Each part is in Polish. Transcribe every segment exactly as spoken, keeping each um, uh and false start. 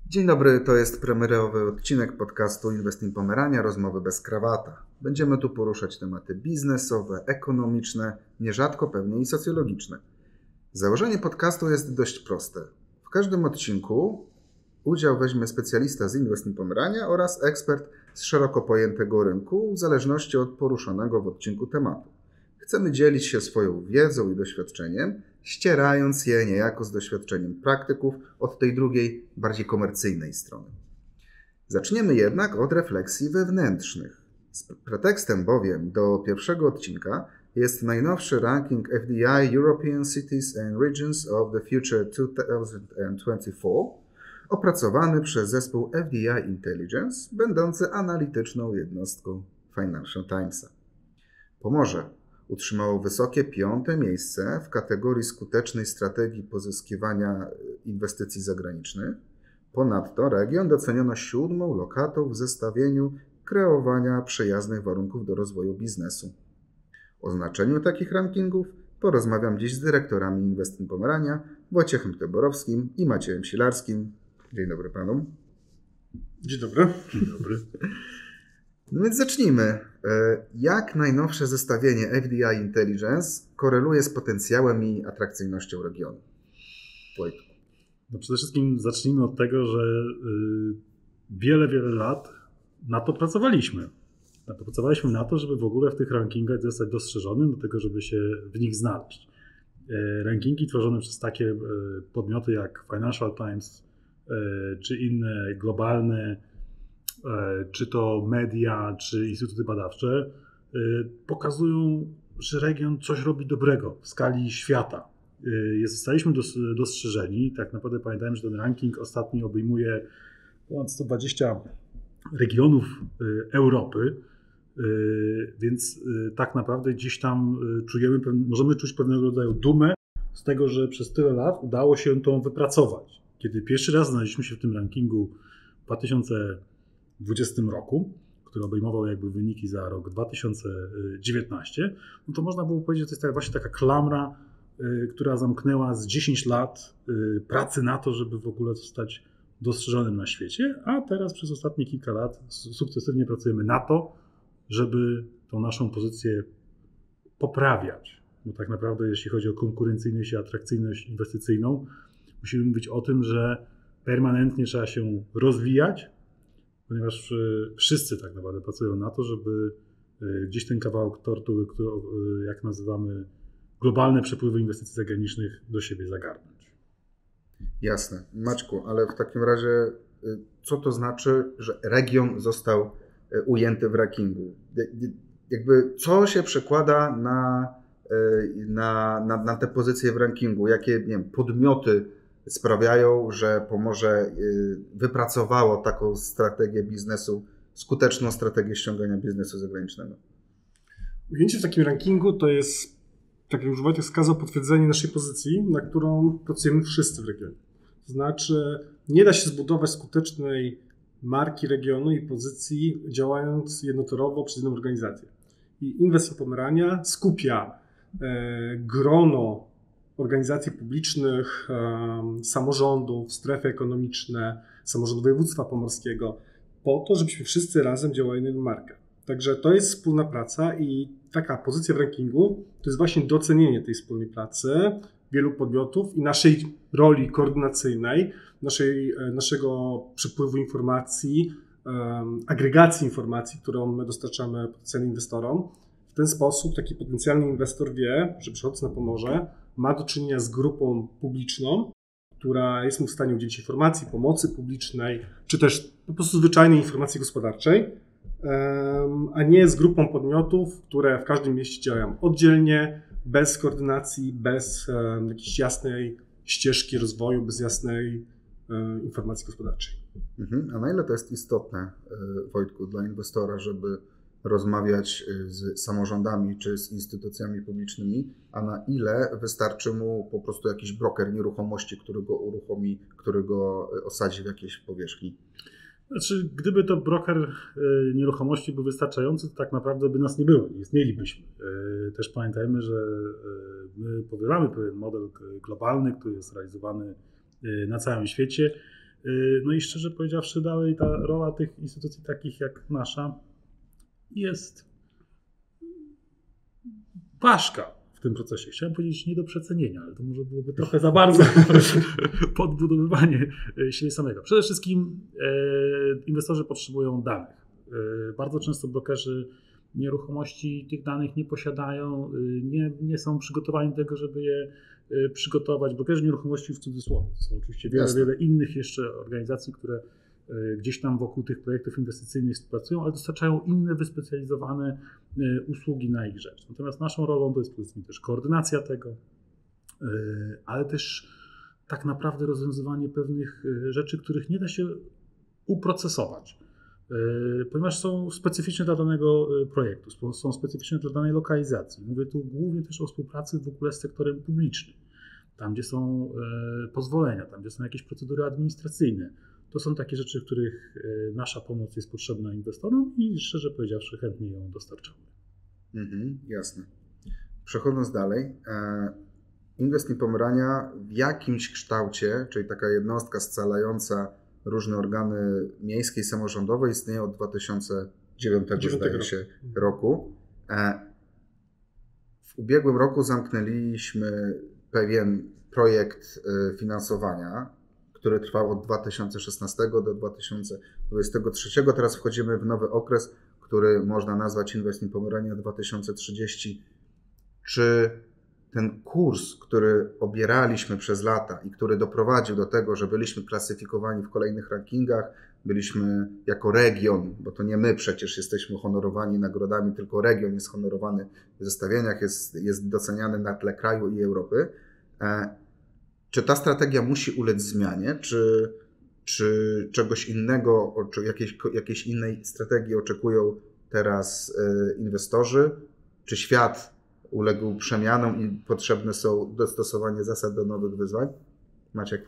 Dzień dobry, to jest premierowy odcinek podcastu Investing Pomerania, rozmowy bez krawata. Będziemy tu poruszać tematy biznesowe, ekonomiczne, nierzadko pewnie i socjologiczne. Założenie podcastu jest dość proste. W każdym odcinku udział weźmie specjalista z Investing Pomerania oraz ekspert z szeroko pojętego rynku, w zależności od poruszonego w odcinku tematu. Chcemy dzielić się swoją wiedzą i doświadczeniem, ścierając je niejako z doświadczeniem praktyków od tej drugiej, bardziej komercyjnej strony. Zaczniemy jednak od refleksji wewnętrznych. Z pretekstem bowiem do pierwszego odcinka jest najnowszy ranking F D I European Cities and Regions of the Future dwa tysiące dwudziesty czwarty, opracowany przez zespół F D I Intelligence, będący analityczną jednostką Financial Timesa. Pomorze utrzymało wysokie piąte miejsce w kategorii skutecznej strategii pozyskiwania inwestycji zagranicznych. Ponadto region doceniono siódmą lokatą w zestawieniu kreowania przyjaznych warunków do rozwoju biznesu. O znaczeniu takich rankingów porozmawiam dziś z dyrektorami Investing Pomerania, Wojciechem Tyborowskim i Maciejem Silarskim. Dzień dobry panom. Dzień dobry. Dzień dobry. No więc zacznijmy. Jak najnowsze zestawienie F D I Intelligence koreluje z potencjałem i atrakcyjnością regionu? Wojtku. No przede wszystkim zacznijmy od tego, że wiele, wiele lat na to pracowaliśmy. Na to pracowaliśmy na to, żeby w ogóle w tych rankingach zostać dostrzeżonym do tego, żeby się w nich znaleźć. Rankingi tworzone przez takie podmioty jak Financial Times czy inne globalne, czy to media, czy instytuty badawcze, pokazują, że region coś robi dobrego w skali świata. Zostaliśmy dostrzeżeni. Tak naprawdę pamiętajmy, że ten ranking ostatni obejmuje ponad sto dwadzieścia regionów Europy, więc tak naprawdę gdzieś tam czujemy, możemy czuć pewnego rodzaju dumę z tego, że przez tyle lat udało się to wypracować. Kiedy pierwszy raz znaleźliśmy się w tym rankingu w dwa tysiące dwudziestym roku, który obejmował jakby wyniki za rok dwa tysiące dziewiętnasty, no to można było powiedzieć, że to jest tak właśnie taka klamra, która zamknęła z dziesięć lat pracy na to, żeby w ogóle zostać dostrzeżonym na świecie, a teraz przez ostatnie kilka lat sukcesywnie pracujemy na to, żeby tą naszą pozycję poprawiać. Bo tak naprawdę jeśli chodzi o konkurencyjność i atrakcyjność inwestycyjną, musimy mówić o tym, że permanentnie trzeba się rozwijać, ponieważ wszyscy tak naprawdę pracują na to, żeby gdzieś ten kawałek tortu, który, jak nazywamy, globalne przepływy inwestycji zagranicznych, do siebie zagarnąć. Jasne. Maćku, ale w takim razie co to znaczy, że region został ujęty w rankingu? Jakby co się przekłada na, na, na, na te pozycje w rankingu? Jakie, nie wiem, podmioty sprawiają, że Pomorze wypracowało taką strategię biznesu, skuteczną strategię ściągania biznesu zagranicznego? Ujęcie w takim rankingu to jest, tak jak już Wojtek wskazał, potwierdzenie naszej pozycji, na którą pracujemy wszyscy w regionie. To znaczy, nie da się zbudować skutecznej marki regionu i pozycji, działając jednotorowo przez jedną organizację. I Investing Pomerania skupia e, grono organizacji publicznych, e, samorządów, strefy ekonomiczne, samorządu województwa pomorskiego, po to, żebyśmy wszyscy razem działali na jedną markę. Także to jest wspólna praca i taka pozycja w rankingu to jest właśnie docenienie tej wspólnej pracy wielu podmiotów i naszej roli koordynacyjnej, naszej, naszego przepływu informacji, um, agregacji informacji, którą my dostarczamy potencjalnym inwestorom. W ten sposób taki potencjalny inwestor wie, że przychodząc na Pomorze ma do czynienia z grupą publiczną, która jest mu w stanie udzielić informacji, pomocy publicznej, czy też po prostu zwyczajnej informacji gospodarczej, um, a nie z grupą podmiotów, które w każdym mieście działają oddzielnie, bez koordynacji, bez um, jakiejś jasnej ścieżki rozwoju, bez jasnej um, informacji gospodarczej. Mhm. A na ile to jest istotne, Wojtku, dla inwestora, żeby rozmawiać z samorządami czy z instytucjami publicznymi, a na ile wystarczy mu po prostu jakiś broker nieruchomości, który go uruchomi, który go osadzi w jakiejś powierzchni? Znaczy, gdyby to broker nieruchomości był wystarczający, to tak naprawdę by nas nie było, nie istnielibyśmy. Też pamiętajmy, że my powielamy pewien model globalny, który jest realizowany na całym świecie No i szczerze powiedziawszy, dalej ta rola tych instytucji takich jak nasza jest ważka w tym procesie. Chciałem powiedzieć nie do przecenienia, ale to może byłoby trochę za bardzo podbudowywanie siebie samego. Przede wszystkim inwestorzy potrzebują danych. Bardzo często brokerzy nieruchomości tych danych nie posiadają, nie, nie są przygotowani do tego, żeby je przygotować. Brokerzy nieruchomości w cudzysłowie. Są oczywiście wiele, wiele innych jeszcze organizacji, które gdzieś tam wokół tych projektów inwestycyjnych współpracują, ale dostarczają inne wyspecjalizowane usługi na ich rzecz. Natomiast naszą rolą to jest przede wszystkim też koordynacja tego, ale też tak naprawdę rozwiązywanie pewnych rzeczy, których nie da się uprocesować, ponieważ są specyficzne dla danego projektu, są specyficzne dla danej lokalizacji. Mówię tu głównie też o współpracy w ogóle z sektorem publicznym, tam gdzie są pozwolenia, tam gdzie są jakieś procedury administracyjne. To są takie rzeczy, w których nasza pomoc jest potrzebna inwestorom i szczerze powiedziawszy chętnie ją dostarczamy. Mhm, jasne. Przechodząc dalej, Inwest in Pomerania w jakimś kształcie, czyli taka jednostka scalająca różne organy miejskie i samorządowe istnieje od dwa tysiące dziewiątego zdaje się roku. W ubiegłym roku zamknęliśmy pewien projekt finansowania, który trwał od dwa tysiące szesnastego do dwa tysiące dwudziestego trzeciego. Teraz wchodzimy w nowy okres, który można nazwać Inwest in Pomerania dwa tysiące trzydzieści. Czy ten kurs, który obieraliśmy przez lata i który doprowadził do tego, że byliśmy klasyfikowani w kolejnych rankingach, byliśmy jako region, bo to nie my przecież jesteśmy honorowani nagrodami, tylko region jest honorowany w zestawieniach, jest, jest doceniany na tle kraju i Europy. Czy ta strategia musi ulec zmianie, czy, czy czegoś innego, czy jakiejś, jakiejś innej strategii oczekują teraz inwestorzy? Czy świat uległ przemianom i potrzebne są dostosowanie zasad do nowych wyzwań? Maciek?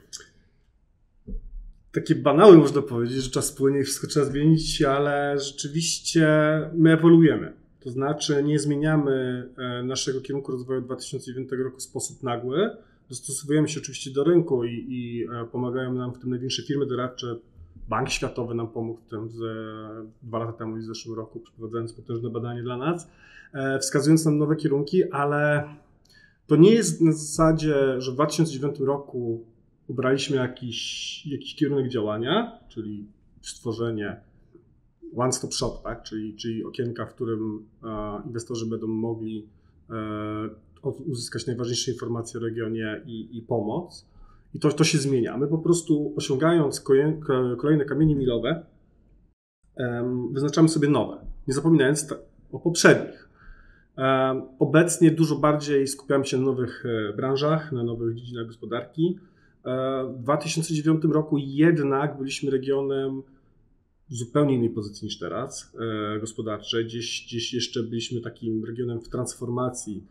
Takie banały można powiedzieć, że czas płynie i wszystko trzeba zmienić, ale rzeczywiście my ewoluujemy. To znaczy nie zmieniamy naszego kierunku rozwoju od dwa tysiące dziewiątego roku w sposób nagły. Dostosowujemy się oczywiście do rynku i, i pomagają nam w tym największe firmy doradcze. Bank Światowy nam pomógł w tym z, dwa lata temu i w zeszłym roku, przeprowadzając potężne badanie dla nas, wskazując nam nowe kierunki, ale to nie jest na zasadzie, że w dwa tysiące dziewiątym roku ubraliśmy jakiś, jakiś kierunek działania, czyli stworzenie one-stop shop, tak? czyli, czyli okienka, w którym inwestorzy będą mogli uzyskać najważniejsze informacje o regionie i, i pomoc. I to, to się zmienia. My po prostu osiągając kolejne kamienie milowe, wyznaczamy sobie nowe, nie zapominając o poprzednich. Obecnie dużo bardziej skupiamy się na nowych branżach, na nowych dziedzinach gospodarki. W dwa tysiące dziewiątym roku jednak byliśmy regionem w zupełnie innej pozycji niż teraz gospodarczej. Gdzieś, gdzieś jeszcze byliśmy takim regionem w transformacji,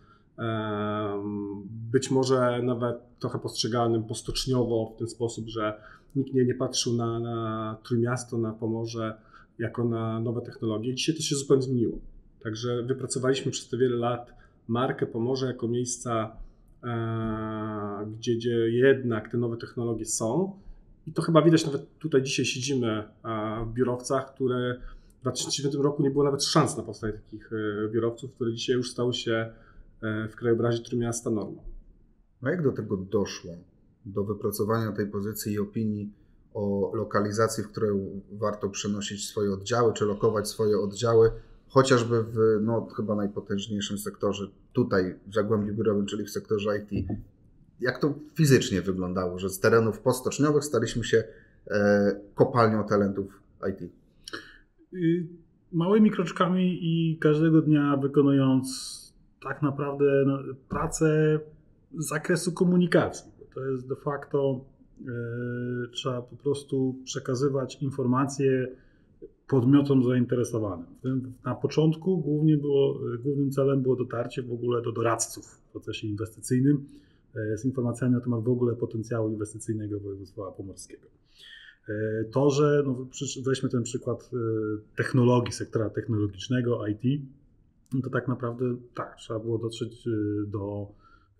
być może nawet trochę postrzeganym postoczniowo w ten sposób, że nikt nie, nie patrzył na, na Trójmiasto, na Pomorze jako na nowe technologie. Dzisiaj to się zupełnie zmieniło. Także wypracowaliśmy przez te wiele lat markę Pomorze jako miejsca, gdzie, gdzie jednak te nowe technologie są. I to chyba widać nawet tutaj dzisiaj siedzimy w biurowcach, które w dwa tysiące dziewiątym roku nie było nawet szans na powstanie takich biurowców, które dzisiaj już stały się w krajobrazie Trójmiasta normą. A jak do tego doszło? Do wypracowania tej pozycji i opinii o lokalizacji, w której warto przenosić swoje oddziały, czy lokować swoje oddziały, chociażby w no, chyba najpotężniejszym sektorze tutaj w Zagłębiu Górowym, czyli w sektorze I T. Jak to fizycznie wyglądało, że z terenów postoczniowych staliśmy się e, kopalnią talentów I T? Małymi kroczkami i każdego dnia wykonując tak naprawdę no, pracę z zakresu komunikacji. To jest de facto, e, trzeba po prostu przekazywać informacje podmiotom zainteresowanym. Na początku głównie było, głównym celem było dotarcie w ogóle do doradców w procesie inwestycyjnym e, z informacjami na temat w ogóle potencjału inwestycyjnego województwa pomorskiego. E, to, że no, weźmy ten przykład e, technologii, sektora technologicznego I T, to tak naprawdę tak, trzeba było dotrzeć do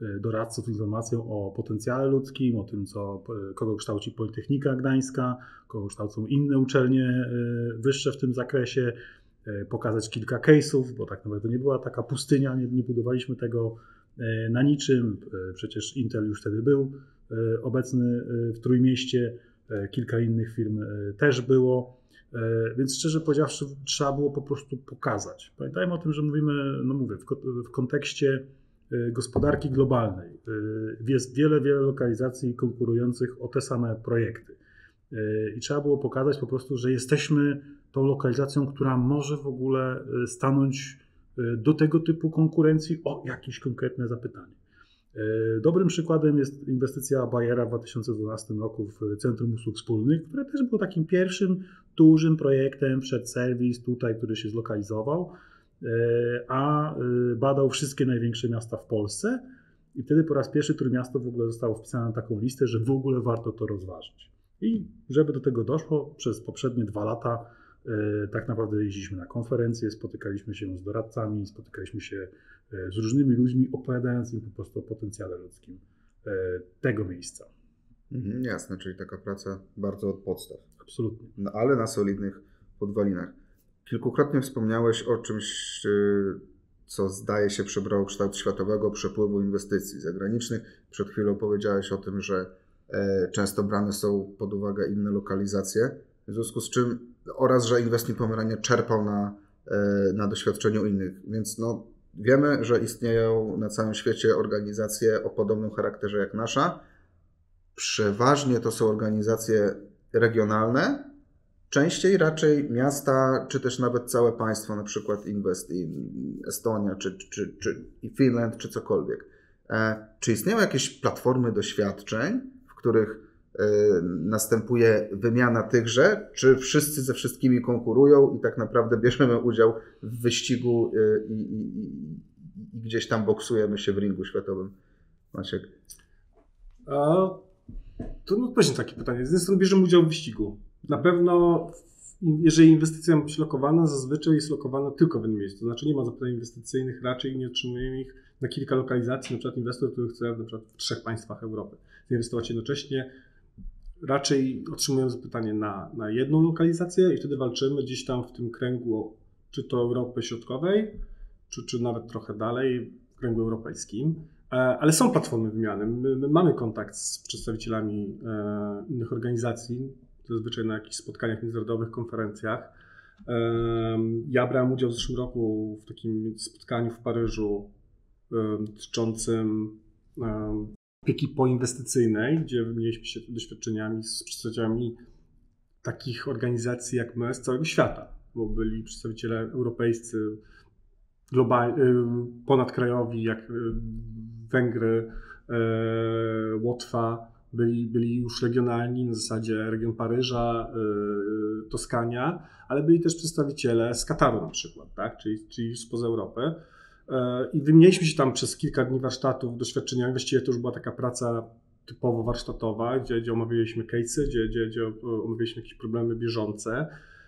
doradców z informacją o potencjale ludzkim, o tym, co, kogo kształci Politechnika Gdańska, kogo kształcą inne uczelnie wyższe w tym zakresie, pokazać kilka case'ów, bo tak naprawdę to nie była taka pustynia, nie, nie budowaliśmy tego na niczym. Przecież Intel już wtedy był obecny w Trójmieście, kilka innych firm też było, więc szczerze powiedziawszy trzeba było po prostu pokazać. Pamiętajmy o tym, że mówimy, no mówię, w, w kontekście gospodarki globalnej. Jest wiele, wiele lokalizacji konkurujących o te same projekty. I trzeba było pokazać po prostu, że jesteśmy tą lokalizacją, która może w ogóle stanąć do tego typu konkurencji o jakieś konkretne zapytanie. Dobrym przykładem jest inwestycja Bayera w dwa tysiące dwunastym roku w Centrum Usług Wspólnych, które też było takim pierwszym dużym projektem przed serwis tutaj, który się zlokalizował, a badał wszystkie największe miasta w Polsce i wtedy po raz pierwszy Trójmiasto w ogóle zostało wpisane na taką listę, że w ogóle warto to rozważyć. I żeby do tego doszło, przez poprzednie dwa lata tak naprawdę jeździliśmy na konferencje, spotykaliśmy się z doradcami, spotykaliśmy się z różnymi ludźmi, opowiadając im po prostu o potencjale ludzkim tego miejsca. Mhm, jasne, czyli taka praca bardzo od podstaw. Absolutnie. No, ale na solidnych podwalinach. Kilkukrotnie wspomniałeś o czymś, co zdaje się przybrało kształt światowego przepływu inwestycji zagranicznych. Przed chwilą powiedziałeś o tym, że często brane są pod uwagę inne lokalizacje, w związku z czym oraz, że Invest in Pomerania czerpał na, na doświadczeniu innych. Więc no, wiemy, że istnieją na całym świecie organizacje o podobnym charakterze jak nasza. Przeważnie to są organizacje regionalne, częściej raczej miasta, czy też nawet całe państwo, na przykład Invest in Estonia, czy, czy, czy Finland, czy cokolwiek. Czy istnieją jakieś platformy doświadczeń, w których następuje wymiana tychże, czy wszyscy ze wszystkimi konkurują i tak naprawdę bierzemy udział w wyścigu i, i, i, i gdzieś tam boksujemy się w ringu światowym? Maciek? A, to no, właśnie takie pytanie. Z jednej strony bierzemy udział w wyścigu. Na pewno, jeżeli inwestycja ma być lokowana, zazwyczaj jest lokowana tylko w jednym miejscu. To znaczy nie ma zapytań inwestycyjnych, raczej nie otrzymujemy ich na kilka lokalizacji. Na przykład inwestor, który chce na przykład w trzech państwach Europy zainwestować jednocześnie, raczej otrzymujemy zapytanie na, na jedną lokalizację i wtedy walczymy gdzieś tam w tym kręgu, czy to Europy Środkowej, czy, czy nawet trochę dalej, w kręgu europejskim. Ale są platformy wymiany. My, my mamy kontakt z przedstawicielami e, innych organizacji, zazwyczaj na jakichś spotkaniach międzynarodowych, konferencjach. E, ja brałem udział w zeszłym roku w takim spotkaniu w Paryżu e, dotyczącym e, opieki poinwestycyjnej, gdzie wymieniliśmy się doświadczeniami z przedstawicielami takich organizacji jak my z całego świata, bo byli przedstawiciele europejscy, global, ponadkrajowi, jak Węgry, Łotwa, byli, byli już regionalni, na zasadzie region Paryża, Toskania, ale byli też przedstawiciele z Kataru na przykład, tak? czyli, czyli spoza Europy. I wymieniliśmy się tam przez kilka dni warsztatów, doświadczeniami. Właściwie to już była taka praca typowo warsztatowa, gdzie, gdzie omawialiśmy case'y, gdzie, gdzie, gdzie omawialiśmy jakieś problemy bieżące.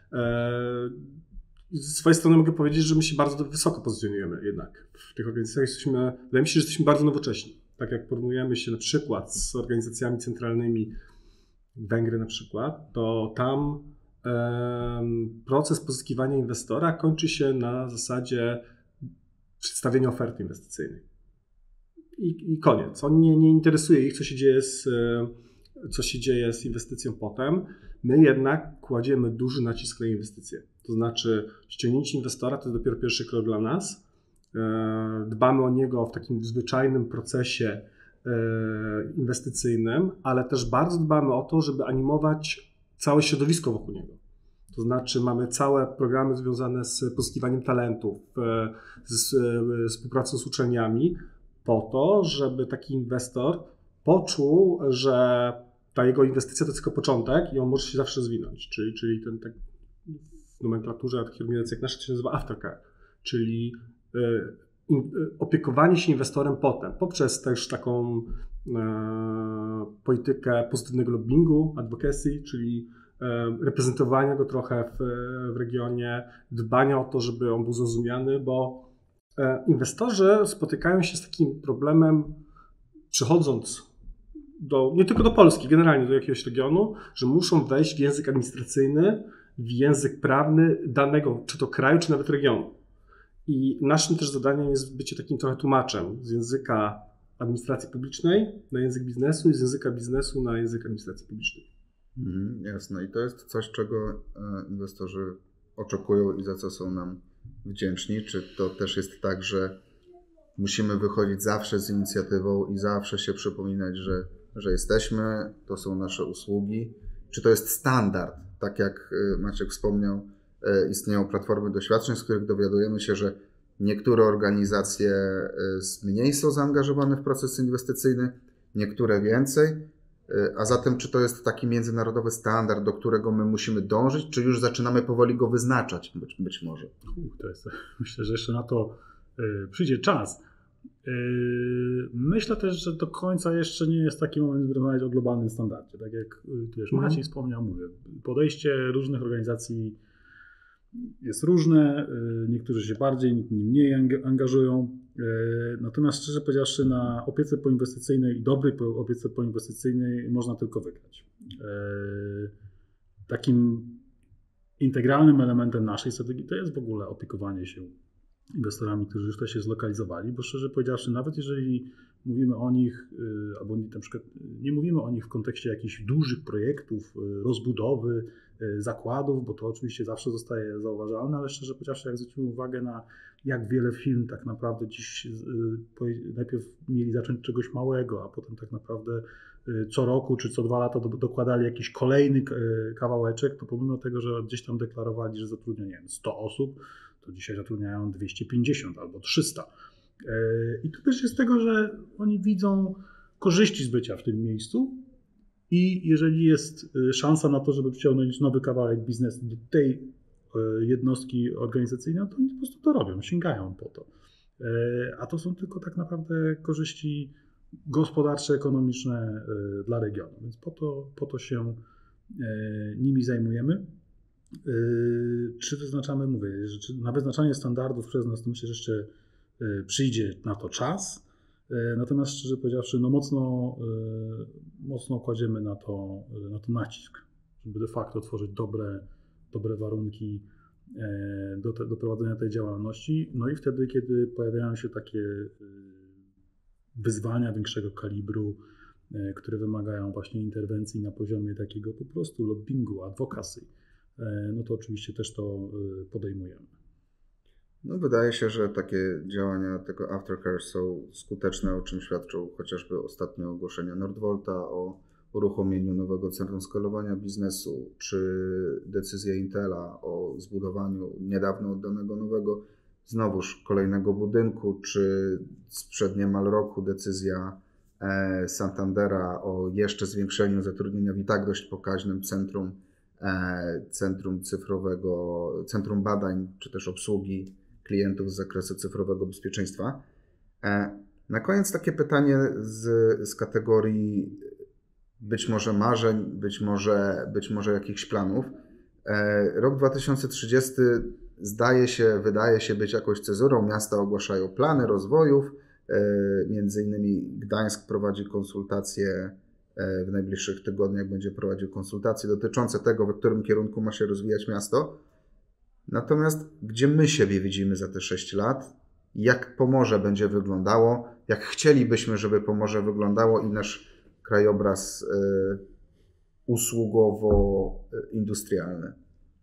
Z swojej strony mogę powiedzieć, że my się bardzo wysoko pozycjonujemy jednak w tych organizacjach. Jesteśmy, wydaje mi się, że jesteśmy bardzo nowocześni. Tak jak porównujemy się na przykład z organizacjami centralnymi Węgry na przykład, to tam um, proces pozyskiwania inwestora kończy się na zasadzie przedstawienia oferty inwestycyjnej. I, i koniec. On nie, nie interesuje ich, co się dzieje z, co się dzieje z inwestycją potem. My jednak kładziemy duży nacisk na inwestycje. To znaczy ściągnięcie inwestora to jest dopiero pierwszy krok dla nas. Dbamy o niego w takim zwyczajnym procesie inwestycyjnym, ale też bardzo dbamy o to, żeby animować całe środowisko wokół niego. To znaczy mamy całe programy związane z pozyskiwaniem talentów, z współpracą z uczelniami po to, żeby taki inwestor poczuł, że ta jego inwestycja to tylko początek i on może się zawsze zwinąć. Czyli, czyli ten tak w nomenklaturze takich organizacji jak nasza się nazywa aftercare, czyli in, opiekowanie się inwestorem potem, poprzez też taką e, politykę pozytywnego lobbingu, advocacy, czyli e, reprezentowania go trochę w, w regionie, dbania o to, żeby on był zrozumiany, bo e, inwestorzy spotykają się z takim problemem przychodząc do, nie tylko do Polski, generalnie do jakiegoś regionu, że muszą wejść w język administracyjny, w język prawny danego, czy to kraju, czy nawet regionu. I naszym też zadaniem jest bycie takim trochę tłumaczem z języka administracji publicznej na język biznesu i z języka biznesu na język administracji publicznej. Mhm, jasne. I to jest coś, czego inwestorzy oczekują i za co są nam wdzięczni. Czy to też jest tak, że musimy wychodzić zawsze z inicjatywą i zawsze się przypominać, że, że jesteśmy, to są nasze usługi? Czy to jest standard? Tak jak Maciek wspomniał, istnieją platformy doświadczeń, z których dowiadujemy się, że niektóre organizacje mniej są zaangażowane w proces inwestycyjny, niektóre więcej. A zatem czy to jest taki międzynarodowy standard, do którego my musimy dążyć, czy już zaczynamy powoli go wyznaczać być, być może? To jest, myślę, że jeszcze na to y, przyjdzie czas. Y, myślę też, że do końca jeszcze nie jest taki moment, by rozmawiać o globalnym standardzie. Tak jak tu już Maciej mhm. wspomniał, mówię, podejście różnych organizacji jest różne, niektórzy się bardziej, inni mniej angażują. Natomiast szczerze powiedziawszy, na opiece poinwestycyjnej i dobrej opiece poinwestycyjnej można tylko wygrać. Takim integralnym elementem naszej strategii to jest w ogóle opiekowanie się inwestorami, którzy już tutaj się zlokalizowali, bo szczerze powiedziawszy, nawet jeżeli mówimy o nich, albo na przykład nie mówimy o nich w kontekście jakichś dużych projektów, rozbudowy, zakładów, bo to oczywiście zawsze zostaje zauważalne, ale szczerze powiedziawszy, jak zwrócimy uwagę na jak wiele firm tak naprawdę dziś najpierw mieli zacząć czegoś małego, a potem tak naprawdę co roku czy co dwa lata dokładali jakiś kolejny kawałeczek, to pomimo tego, że gdzieś tam deklarowali, że zatrudniają nie wiem, sto osób, to dzisiaj zatrudniają dwieście pięćdziesiąt albo trzysta. I to też jest z tego, że oni widzą korzyści z bycia w tym miejscu i jeżeli jest szansa na to, żeby wciągnąć nowy kawałek biznesu do tej jednostki organizacyjnej, to oni po prostu to robią, sięgają po to. A to są tylko tak naprawdę korzyści gospodarcze, ekonomiczne dla regionu, więc po to, po to się nimi zajmujemy. Czy wyznaczamy, mówię, że czy na wyznaczanie standardów przez nas, to myślę, że jeszcze przyjdzie na to czas. Natomiast szczerze powiedziawszy, no mocno, mocno kładziemy na to, na to nacisk, żeby de facto tworzyć dobre, dobre warunki do, te, do prowadzenia tej działalności. No i wtedy, kiedy pojawiają się takie wyzwania większego kalibru, które wymagają właśnie interwencji na poziomie takiego po prostu lobbingu, advocacy, no to oczywiście też to podejmujemy. No wydaje się, że takie działania tego aftercare są skuteczne, o czym świadczą chociażby ostatnie ogłoszenia Nordvolta o uruchomieniu nowego centrum skalowania biznesu, czy decyzja Intela o zbudowaniu niedawno oddanego nowego znowuż kolejnego budynku, czy sprzed niemal roku decyzja Santandera o jeszcze zwiększeniu zatrudnienia w i tak dość pokaźnym centrum, centrum cyfrowego, centrum badań, czy też obsługi klientów z zakresu cyfrowego bezpieczeństwa. Na koniec takie pytanie z, z kategorii być może marzeń, być może, być może jakichś planów. Rok dwa tysiące trzydziesty zdaje się, wydaje się być jakąś cezurą. Miasta ogłaszają plany rozwojów. Między innymi Gdańsk prowadzi konsultacje, w najbliższych tygodniach będzie prowadził konsultacje dotyczące tego, w którym kierunku ma się rozwijać miasto. Natomiast gdzie my siebie widzimy za te sześć lat, jak Pomorze będzie wyglądało, jak chcielibyśmy, żeby Pomorze wyglądało i nasz krajobraz usługowo-industrialny?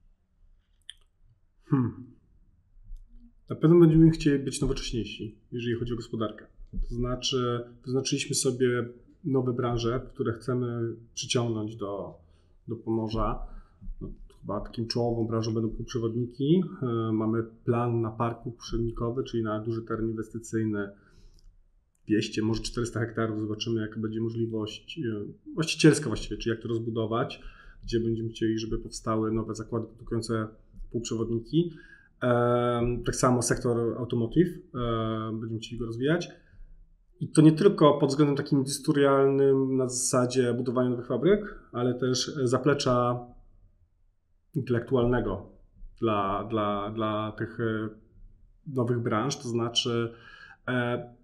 Hmm. Na pewno będziemy chcieli być nowocześniejsi, jeżeli chodzi o gospodarkę. To znaczy, wyznaczyliśmy sobie nowe branże, które chcemy przyciągnąć do, do Pomorza. No, chyba takim czołową branżą będą półprzewodniki. Mamy plan na park półprzewodnikowy, czyli na duży teren inwestycyjny dwieście, może czterysta hektarów. Zobaczymy, jaka będzie możliwość właścicielska właściwie, czyli jak to rozbudować, gdzie będziemy chcieli, żeby powstały nowe zakłady produkujące półprzewodniki. Tak samo sektor automotive, będziemy chcieli go rozwijać. I to nie tylko pod względem takim industrialnym na zasadzie budowania nowych fabryk, ale też zaplecza intelektualnego dla, dla, dla tych nowych branż, to znaczy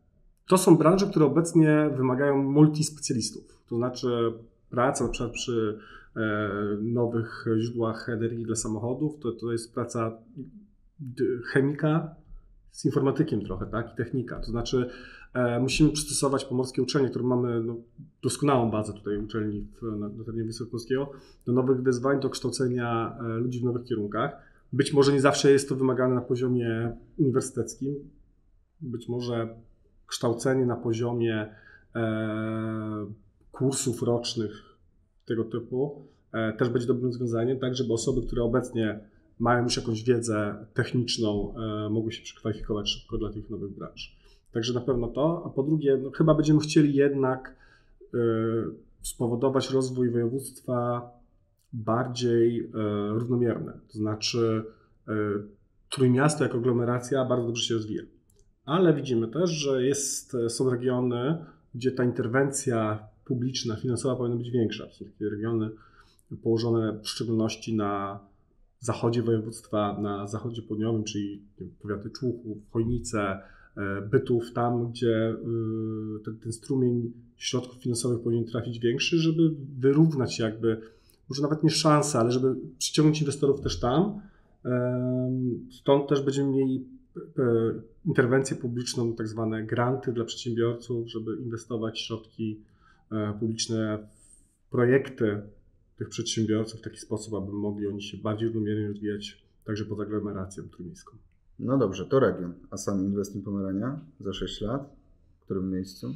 To są branże, które obecnie wymagają multispecjalistów. To znaczy praca na przykład przy e, nowych źródłach energii dla samochodów, to, to jest praca chemika z informatykiem trochę, tak, i technika. To znaczy e, musimy przystosować pomorskie uczelnie, które mamy no, doskonałą bazę tutaj uczelni w, na, na terenie Wysokopolskiego, do nowych wyzwań, do kształcenia e, ludzi w nowych kierunkach. Być może nie zawsze jest to wymagane na poziomie uniwersyteckim, być może kształcenie na poziomie e, kursów rocznych tego typu e, też będzie dobrym rozwiązaniem, tak żeby osoby, które obecnie mają już jakąś wiedzę techniczną, e, mogły się przekwalifikować szybko dla tych nowych branż. Także na pewno to, a po drugie, no, chyba będziemy chcieli jednak e, spowodować rozwój województwa bardziej e, równomierny, to znaczy e, Trójmiasto jako aglomeracja bardzo dobrze się rozwija. Ale widzimy też, że jest, są regiony, gdzie ta interwencja publiczna, finansowa powinna być większa. Są takie regiony położone w szczególności na zachodzie województwa, na zachodzie południowym, czyli powiaty Człuchów, Chojnice, Bytów, tam gdzie ten, ten strumień środków finansowych powinien trafić większy, żeby wyrównać jakby, może nawet nie szanse, ale żeby przyciągnąć inwestorów też tam. Stąd też będziemy mieli interwencję publiczną, tak zwane granty dla przedsiębiorców, żeby inwestować środki publiczne w projekty tych przedsiębiorców w taki sposób, aby mogli oni się bardziej równomiernie rozwijać także poza aglomeracją trójmiejską. No dobrze, to region. A sam Invest in Pomerania za sześć lat? W którym miejscu?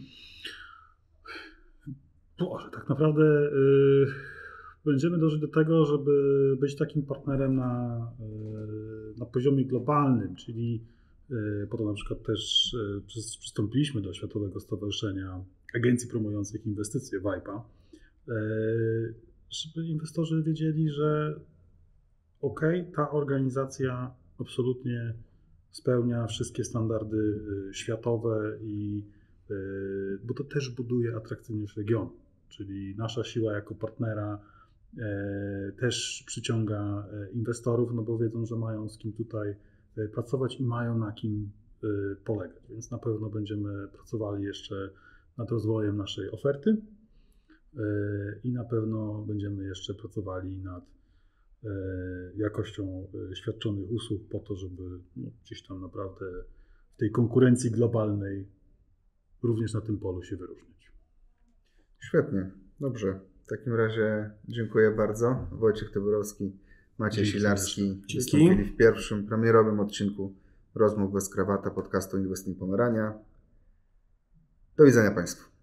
Boże, tak naprawdę yy, będziemy dążyć do tego, żeby być takim partnerem na, yy, na poziomie globalnym, czyli yy, po to na przykład też yy, przy, przystąpiliśmy do Światowego Stowarzyszenia Agencji Promujących Inwestycje, WIPA, yy, żeby inwestorzy wiedzieli, że ok, ta organizacja absolutnie spełnia wszystkie standardy światowe, i, bo to też buduje atrakcyjność regionu, czyli nasza siła jako partnera też przyciąga inwestorów, no bo wiedzą, że mają z kim tutaj pracować i mają na kim polegać, więc na pewno będziemy pracowali jeszcze nad rozwojem naszej oferty i na pewno będziemy jeszcze pracowali nad jakością świadczonych usług po to, żeby no, gdzieś tam naprawdę w tej konkurencji globalnej również na tym polu się wyróżnić. Świetnie, dobrze. W takim razie dziękuję bardzo. Wojciech Tyburowski, Maciej Dzięki. Silarski wystąpili w pierwszym premierowym odcinku Rozmów bez krawata podcastu Invest in Pomerania. Do widzenia Państwu.